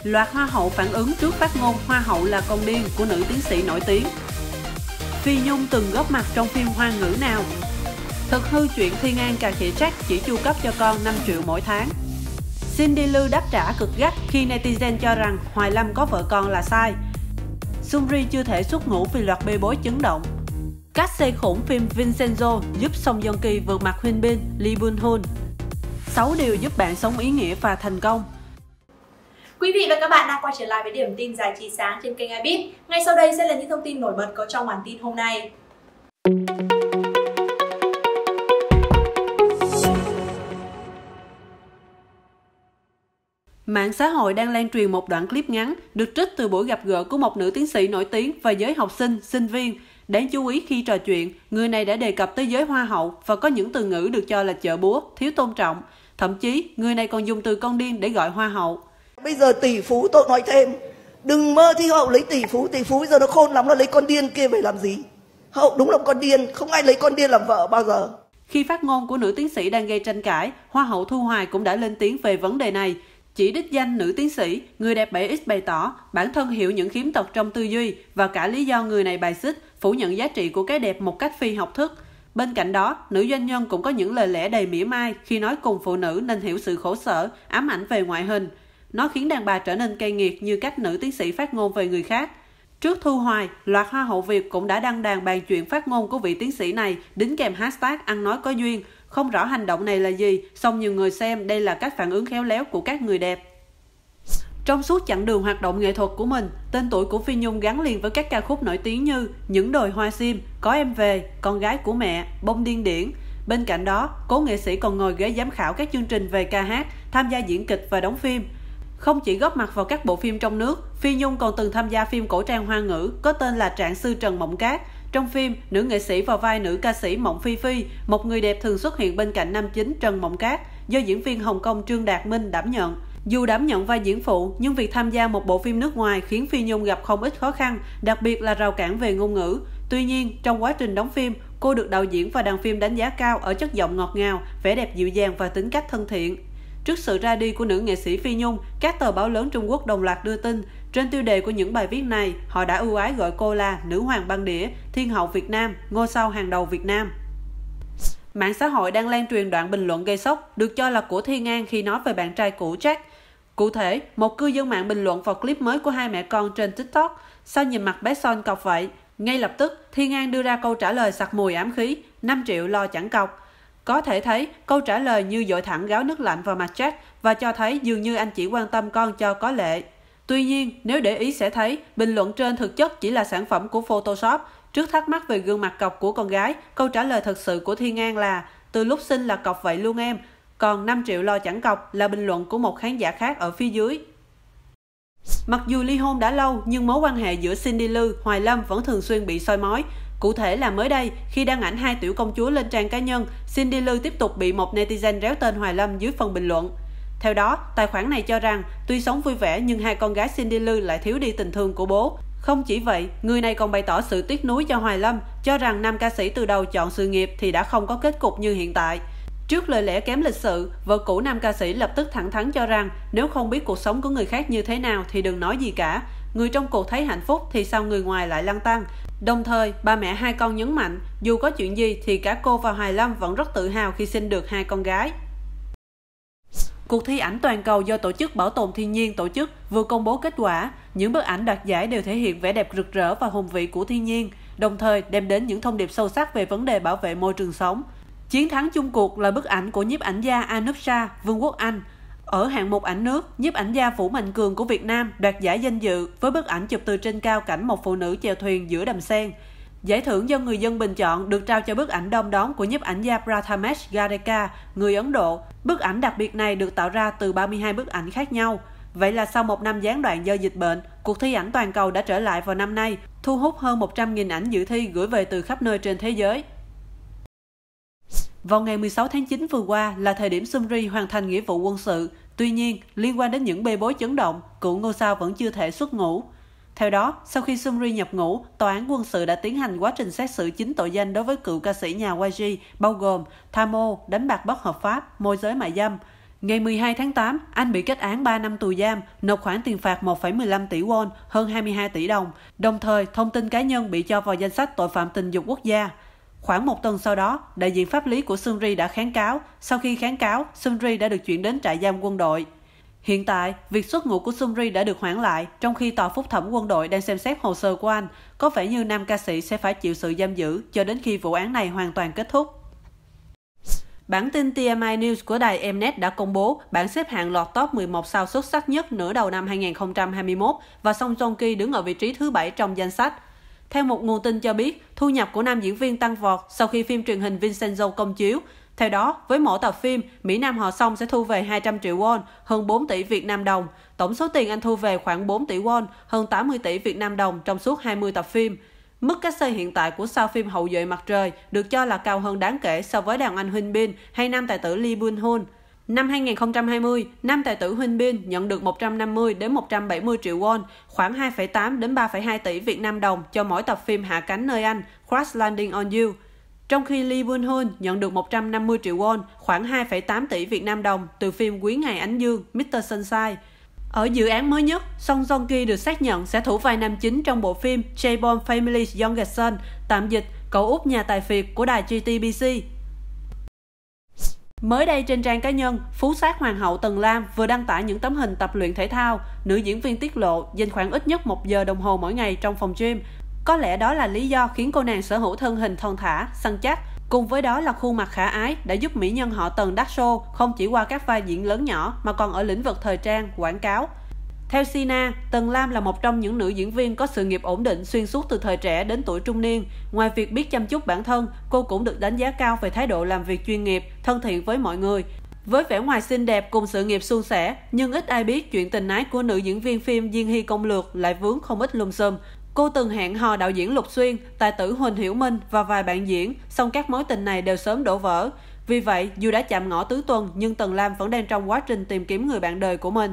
loạt hoa hậu phản ứng trước phát ngôn hoa hậu là con điên của nữ tiến sĩ nổi tiếng. Phi Nhung từng góp mặt trong phim Hoa ngữ nào? Thực hư chuyện Thiên An cà khịa Jack chỉ chu cấp cho con 5 triệu mỗi tháng. Cindy Lou đáp trả cực gắt khi netizen cho rằng Hoài Lâm có vợ con là sai. Sumri chưa thể xuất ngũ vì loạt bê bối chấn động. Cast xây khủng phim Vincenzo giúp Song Joong Ki vượt mặt Hyun Bin, Lee Bun Hun. 6 điều giúp bạn sống ý nghĩa và thành công. Quý vị và các bạn đang quay trở lại với điểm tin giải trí sáng trên kênh iBeat. Ngay sau đây sẽ là những thông tin nổi bật có trong bản tin hôm nay. Mạng xã hội đang lan truyền một đoạn clip ngắn được trích từ buổi gặp gỡ của một nữ tiến sĩ nổi tiếng và giới học sinh, sinh viên. Đáng chú ý khi trò chuyện, người này đã đề cập tới giới hoa hậu và có những từ ngữ được cho là chợ búa, thiếu tôn trọng. Thậm chí, người này còn dùng từ con điên để gọi hoa hậu. Bây giờ tỷ phú tôi nói thêm, đừng mơ thi hậu lấy tỷ phú bây giờ nó khôn lắm, nó lấy con điên kia về làm gì? Hậu đúng là con điên, không ai lấy con điên làm vợ bao giờ. Khi phát ngôn của nữ tiến sĩ đang gây tranh cãi, Hoa hậu Thu Hoài cũng đã lên tiếng về vấn đề này. Chỉ đích danh nữ tiến sĩ, người đẹp 7X bày tỏ bản thân hiểu những khiếm tật trong tư duy và cả lý do người này bài xích, phủ nhận giá trị của cái đẹp một cách phi học thức. Bên cạnh đó, nữ doanh nhân cũng có những lời lẽ đầy mỉa mai khi nói cùng phụ nữ nên hiểu sự khổ sở, ám ảnh về ngoại hình. Nó khiến đàn bà trở nên cay nghiệt như cách nữ tiến sĩ phát ngôn về người khác. Trước Thu Hoài, loạt Hoa hậu Việt cũng đã đăng đàn bàn chuyện phát ngôn của vị tiến sĩ này, đính kèm hashtag ăn nói có duyên. Không rõ hành động này là gì, song nhiều người xem đây là cách phản ứng khéo léo của các người đẹp. Trong suốt chặng đường hoạt động nghệ thuật của mình, tên tuổi của Phi Nhung gắn liền với các ca khúc nổi tiếng như Những đồi hoa sim, Có em về, Con gái của mẹ, Bông điên điển. Bên cạnh đó, cố nghệ sĩ còn ngồi ghế giám khảo các chương trình về ca hát, tham gia diễn kịch và đóng phim. Không chỉ góp mặt vào các bộ phim trong nước, Phi Nhung còn từng tham gia phim cổ trang Hoa ngữ có tên là Trạng sư Trần Mộng Cát. Trong phim, nữ nghệ sĩ vào vai nữ ca sĩ Mộng Phi Phi, một người đẹp thường xuất hiện bên cạnh nam chính Trần Mộng Cát, do diễn viên Hồng Kông Trương Đạt Minh đảm nhận. Dù đảm nhận vai diễn phụ, nhưng việc tham gia một bộ phim nước ngoài khiến Phi Nhung gặp không ít khó khăn, đặc biệt là rào cản về ngôn ngữ. Tuy nhiên, trong quá trình đóng phim, cô được đạo diễn và đoàn phim đánh giá cao ở chất giọng ngọt ngào, vẻ đẹp dịu dàng và tính cách thân thiện. Trước sự ra đi của nữ nghệ sĩ Phi Nhung, các tờ báo lớn Trung Quốc đồng loạt đưa tin. Trên tiêu đề của những bài viết này, họ đã ưu ái gọi cô là nữ hoàng băng đĩa, thiên hậu Việt Nam, ngôi sao hàng đầu Việt Nam. Mạng xã hội đang lan truyền đoạn bình luận gây sốc, được cho là của Thiên An khi nói về bạn trai cũ Jack. Cụ thể, một cư dân mạng bình luận vào clip mới của hai mẹ con trên TikTok: sao nhìn mặt bé Son cọc vậy? Ngay lập tức, Thiên An đưa ra câu trả lời sặc mùi ám khí: 5 triệu lo chẳng cọc. Có thể thấy, câu trả lời như dội thẳng gáo nước lạnh vào mặt Jack và cho thấy dường như anh chỉ quan tâm con cho có lệ. Tuy nhiên, nếu để ý sẽ thấy, bình luận trên thực chất chỉ là sản phẩm của Photoshop. Trước thắc mắc về gương mặt cọc của con gái, câu trả lời thật sự của Thiên An là từ lúc sinh là cọc vậy luôn em. Còn 5 triệu lo chẳng cọc là bình luận của một khán giả khác ở phía dưới. Mặc dù ly hôn đã lâu, nhưng mối quan hệ giữa Cindy Lou, Hoài Lâm vẫn thường xuyên bị soi mói. Cụ thể là mới đây, khi đăng ảnh hai tiểu công chúa lên trang cá nhân, Cindy Lou tiếp tục bị một netizen réo tên Hoài Lâm dưới phần bình luận. Theo đó, tài khoản này cho rằng tuy sống vui vẻ nhưng hai con gái Cindy Lou lại thiếu đi tình thương của bố. Không chỉ vậy, người này còn bày tỏ sự tiếc nuối cho Hoài Lâm, cho rằng nam ca sĩ từ đầu chọn sự nghiệp thì đã không có kết cục như hiện tại. Trước lời lẽ kém lịch sự, vợ cũ nam ca sĩ lập tức thẳng thắn cho rằng nếu không biết cuộc sống của người khác như thế nào thì đừng nói gì cả. Người trong cuộc thấy hạnh phúc thì sao người ngoài lại lăn tăn. Đồng thời, ba mẹ hai con nhấn mạnh dù có chuyện gì thì cả cô và Hoài Lâm vẫn rất tự hào khi sinh được hai con gái. Cuộc thi ảnh toàn cầu do Tổ chức Bảo tồn Thiên nhiên tổ chức vừa công bố kết quả. Những bức ảnh đoạt giải đều thể hiện vẻ đẹp rực rỡ và hùng vĩ của thiên nhiên, đồng thời đem đến những thông điệp sâu sắc về vấn đề bảo vệ môi trường sống. Chiến thắng chung cuộc là bức ảnh của nhiếp ảnh gia Anupsha, Vương quốc Anh. Ở hạng mục ảnh nước, nhiếp ảnh gia Vũ Mạnh Cường của Việt Nam đoạt giải danh dự với bức ảnh chụp từ trên cao cảnh một phụ nữ chèo thuyền giữa đầm sen. Giải thưởng do người dân bình chọn được trao cho bức ảnh đom đóm của nhiếp ảnh gia Prathamesh Gadekar, người Ấn Độ. Bức ảnh đặc biệt này được tạo ra từ 32 bức ảnh khác nhau. Vậy là sau một năm gián đoạn do dịch bệnh, cuộc thi ảnh toàn cầu đã trở lại vào năm nay, thu hút hơn 100.000 ảnh dự thi gửi về từ khắp nơi trên thế giới. Vào ngày 16 tháng 9 vừa qua là thời điểm Sumri hoàn thành nghĩa vụ quân sự. Tuy nhiên, liên quan đến những bê bối chấn động, cựu ngôi sao vẫn chưa thể xuất ngũ. Theo đó, sau khi Sumri nhập ngũ, tòa án quân sự đã tiến hành quá trình xét xử 9 tội danh đối với cựu ca sĩ nhà YG, bao gồm tham ô, đánh bạc bất hợp pháp, môi giới mại dâm. Ngày 12 tháng 8, anh bị kết án 3 năm tù giam, nộp khoản tiền phạt 1,15 tỷ won, hơn 22 tỷ đồng. Đồng thời, thông tin cá nhân bị cho vào danh sách tội phạm tình dục quốc gia. Khoảng một tuần sau đó, đại diện pháp lý của Seungri đã kháng cáo. Sau khi kháng cáo, Seungri đã được chuyển đến trại giam quân đội. Hiện tại, việc xuất ngũ của Seungri đã được hoãn lại, trong khi tòa phúc thẩm quân đội đang xem xét hồ sơ của anh. Có vẻ như nam ca sĩ sẽ phải chịu sự giam giữ cho đến khi vụ án này hoàn toàn kết thúc. Bản tin TMI News của đài Mnet đã công bố bảng xếp hạng lọt top 11 sao xuất sắc nhất nửa đầu năm 2021 và Song Joong Ki đứng ở vị trí thứ 7 trong danh sách. Theo một nguồn tin cho biết, thu nhập của nam diễn viên tăng vọt sau khi phim truyền hình Vincenzo công chiếu. Theo đó, với mỗi tập phim, Mỹ Nam họ Song sẽ thu về 200 triệu won, hơn 4 tỷ Việt Nam đồng. Tổng số tiền anh thu về khoảng 4 tỷ won, hơn 80 tỷ Việt Nam đồng trong suốt 20 tập phim. Mức cát xê hiện tại của sao phim Hậu duệ mặt trời được cho là cao hơn đáng kể so với đàn anh Huynh Bin hay nam tài tử Lee Bun Hun. Năm 2020, nam tài tử Huynh Bin nhận được 150 đến 170 triệu won, khoảng 2,8 đến 3,2 tỷ Việt Nam đồng cho mỗi tập phim Hạ cánh nơi Anh, Crash Landing on You. Trong khi Lee Bun Hun nhận được 150 triệu won, khoảng 2,8 tỷ Việt Nam đồng từ phim Quý ngày Ánh Dương, Mr. Sunshine. Ở dự án mới nhất, Song Joong Ki được xác nhận sẽ thủ vai nam chính trong bộ phim Chaebol Family's Youngest Son, tạm dịch cậu út nhà tài phiệt của đài JTBC. Mới đây trên trang cá nhân, phú sát hoàng hậu Tần Lam vừa đăng tải những tấm hình tập luyện thể thao. Nữ diễn viên tiết lộ dành khoảng ít nhất 1 giờ đồng hồ mỗi ngày trong phòng gym. Có lẽ đó là lý do khiến cô nàng sở hữu thân hình thon thả, săn chắc. Cùng với đó là khuôn mặt khả ái đã giúp mỹ nhân họ Tần đắt show không chỉ qua các vai diễn lớn nhỏ mà còn ở lĩnh vực thời trang, quảng cáo. Theo Sina, Tần Lam là một trong những nữ diễn viên có sự nghiệp ổn định xuyên suốt từ thời trẻ đến tuổi trung niên. Ngoài việc biết chăm chút bản thân, cô cũng được đánh giá cao về thái độ làm việc chuyên nghiệp, thân thiện với mọi người. Với vẻ ngoài xinh đẹp cùng sự nghiệp suôn sẻ, nhưng ít ai biết chuyện tình ái của nữ diễn viên phim Diên Hy Công Lược lại vướng không ít lùm xùm. Cô từng hẹn hò đạo diễn Lục Xuyên, tài tử Huỳnh Hiểu Minh và vài bạn diễn, song các mối tình này đều sớm đổ vỡ. Vì vậy, dù đã chạm ngõ tứ tuần, nhưng Tần Lam vẫn đang trong quá trình tìm kiếm người bạn đời của mình.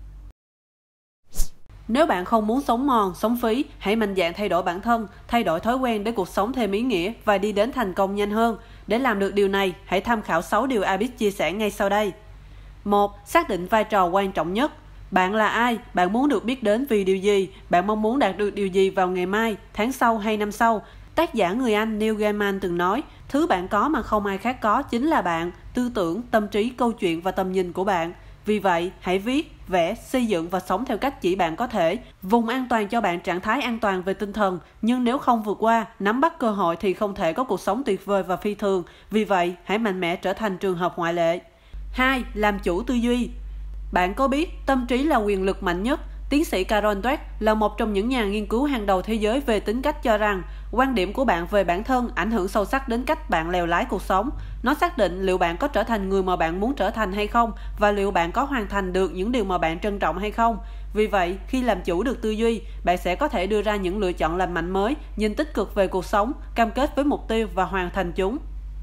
Nếu bạn không muốn sống mòn, sống phí, hãy mạnh dạn thay đổi bản thân, thay đổi thói quen để cuộc sống thêm ý nghĩa và đi đến thành công nhanh hơn. Để làm được điều này, hãy tham khảo 6 điều Abis chia sẻ ngay sau đây. 1. Xác định vai trò quan trọng nhất. Bạn là ai? Bạn muốn được biết đến vì điều gì? Bạn mong muốn đạt được điều gì vào ngày mai, tháng sau hay năm sau? Tác giả người Anh Neil Gaiman từng nói, thứ bạn có mà không ai khác có chính là bạn, tư tưởng, tâm trí, câu chuyện và tầm nhìn của bạn. Vì vậy, hãy viết, vẽ, xây dựng và sống theo cách chỉ bạn có thể. Vùng an toàn cho bạn trạng thái an toàn về tinh thần, nhưng nếu không vượt qua, nắm bắt cơ hội thì không thể có cuộc sống tuyệt vời và phi thường. Vì vậy, hãy mạnh mẽ trở thành trường hợp ngoại lệ. 2. Làm chủ tư duy. Bạn có biết tâm trí là quyền lực mạnh nhất? Tiến sĩ Carol Dweck là một trong những nhà nghiên cứu hàng đầu thế giới về tính cách cho rằng quan điểm của bạn về bản thân ảnh hưởng sâu sắc đến cách bạn lèo lái cuộc sống. Nó xác định liệu bạn có trở thành người mà bạn muốn trở thành hay không và liệu bạn có hoàn thành được những điều mà bạn trân trọng hay không. Vì vậy, khi làm chủ được tư duy, bạn sẽ có thể đưa ra những lựa chọn lành mạnh mới, nhìn tích cực về cuộc sống, cam kết với mục tiêu và hoàn thành chúng.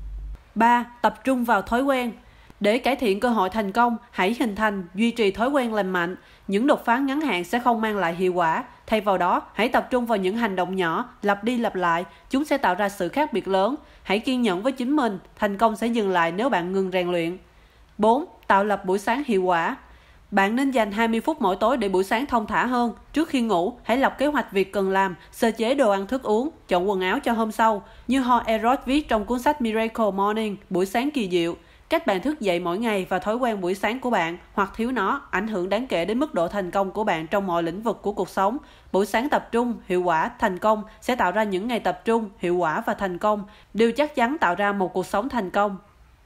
3. Tập trung vào thói quen. Để cải thiện cơ hội thành công, hãy hình thành, duy trì thói quen lành mạnh. Những đột phá ngắn hạn sẽ không mang lại hiệu quả. Thay vào đó, hãy tập trung vào những hành động nhỏ, lặp đi lặp lại. Chúng sẽ tạo ra sự khác biệt lớn. Hãy kiên nhẫn với chính mình. Thành công sẽ dừng lại nếu bạn ngừng rèn luyện. 4. Tạo lập buổi sáng hiệu quả. Bạn nên dành 20 phút mỗi tối để buổi sáng thông thả hơn. Trước khi ngủ, hãy lập kế hoạch việc cần làm, sơ chế đồ ăn thức uống, chọn quần áo cho hôm sau. Như Hall Elrod viết trong cuốn sách Miracle Morning, buổi sáng kỳ diệu. Cách bạn thức dậy mỗi ngày và thói quen buổi sáng của bạn hoặc thiếu nó ảnh hưởng đáng kể đến mức độ thành công của bạn trong mọi lĩnh vực của cuộc sống. Buổi sáng tập trung, hiệu quả, thành công sẽ tạo ra những ngày tập trung, hiệu quả và thành công. Điều chắc chắn tạo ra một cuộc sống thành công.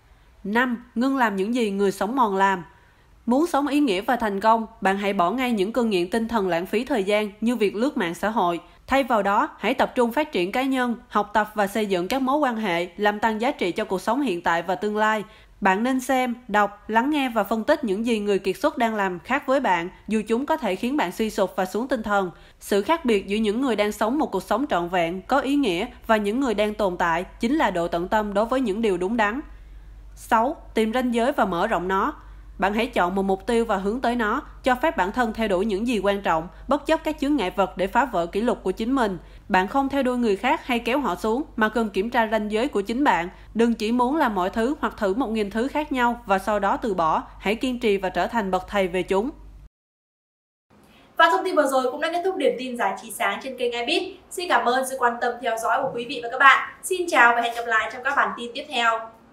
5. Ngưng làm những gì người sống mòn làm. Muốn sống ý nghĩa và thành công, bạn hãy bỏ ngay những cơn nghiện tinh thần lãng phí thời gian như việc lướt mạng xã hội. Thay vào đó, hãy tập trung phát triển cá nhân, học tập và xây dựng các mối quan hệ, làm tăng giá trị cho cuộc sống hiện tại và tương lai. Bạn nên xem, đọc, lắng nghe và phân tích những gì người kiệt xuất đang làm khác với bạn, dù chúng có thể khiến bạn suy sụp và xuống tinh thần. Sự khác biệt giữa những người đang sống một cuộc sống trọn vẹn, có ý nghĩa và những người đang tồn tại chính là độ tận tâm đối với những điều đúng đắn. 6. Tìm ranh giới và mở rộng nó. Bạn hãy chọn một mục tiêu và hướng tới nó, cho phép bản thân theo đuổi những gì quan trọng, bất chấp các chướng ngại vật để phá vỡ kỷ lục của chính mình. Bạn không theo đuôi người khác hay kéo họ xuống, mà cần kiểm tra ranh giới của chính bạn. Đừng chỉ muốn làm mọi thứ hoặc thử 1000 thứ khác nhau và sau đó từ bỏ. Hãy kiên trì và trở thành bậc thầy về chúng. Và thông tin vừa rồi cũng đã kết thúc điểm tin giải trí sáng trên kênh iBit. Xin cảm ơn sự quan tâm theo dõi của quý vị và các bạn. Xin chào và hẹn gặp lại trong các bản tin tiếp theo.